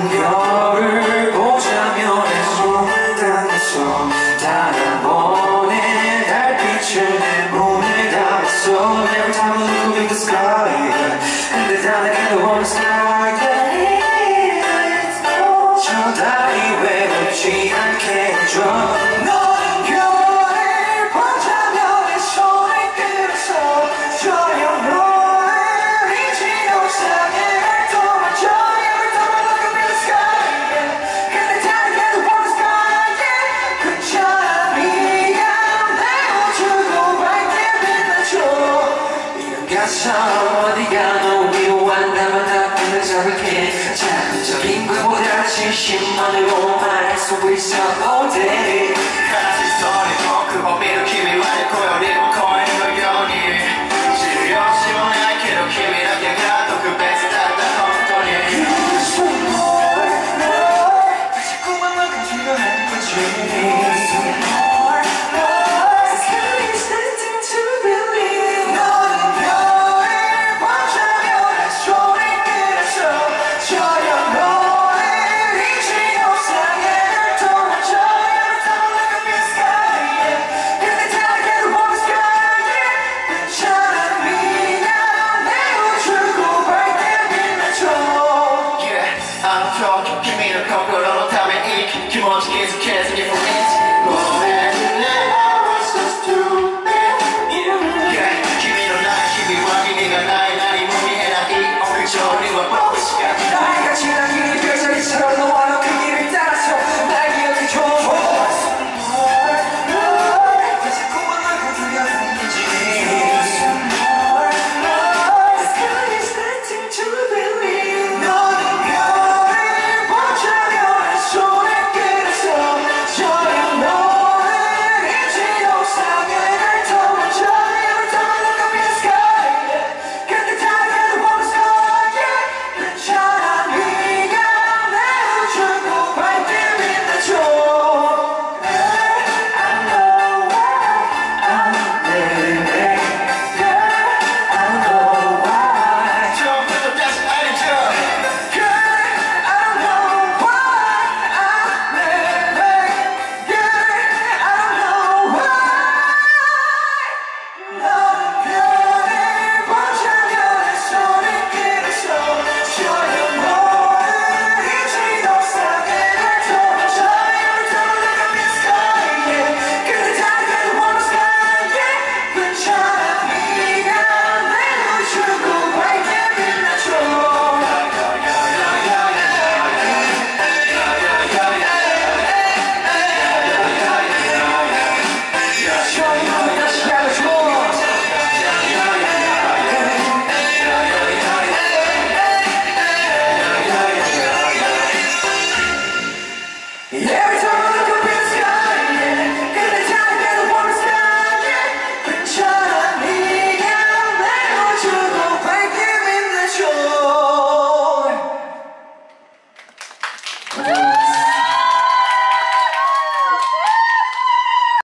별을 보자며 내 손을 당겨서 달아보내 달빛을 내 문에 담았어 Every time I look up in the sky 근데 다 내게 the one sky 저 달이 외롭지 않게 해줘 너는 별을 보자며 내 손을 끌어서 저 영혼을 잊지 옥상에 날 도와줘 Every time I look up in the sky 근데 다 내게 the one sky 괜찮아 네가 내 우주도 밝게 빛나줘 이런 가사 어디가 너 위로한다면 다 끝내 잡을게 자극적인 것보다 진심만으로 말할 수 있어 all day 같이 써내고 그 범위로 힘이 많이 고요리고 거리는 걸 연이 지루 없이 원하기로 기민하게 가도 그 베스트 다 헛소리 You so more 자꾸만 너가 필요한 거지 Yeah!